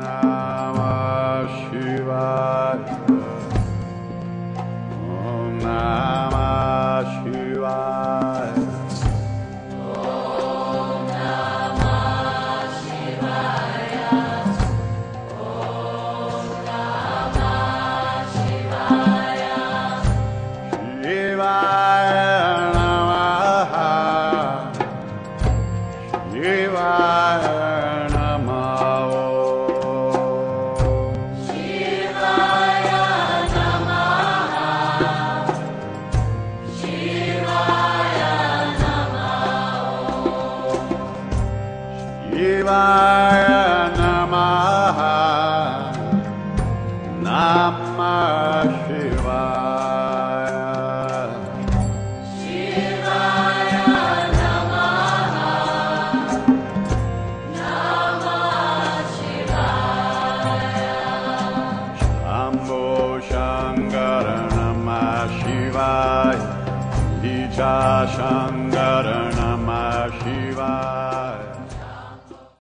Namah Shivaya. Om Namah Shivaya. Om Namah Shivaya. Om Namah Shivaya. Shivaya Namaha. Shivaya Namaha. Shivaya Namaha. Shivaya Namaha. Shivaya Namaha. Namah Shivaya. Shivaya Namaha. Namah Shivaya. Shambho Shankara Namah Shivaya. Ija Shankara Namah Shivaya.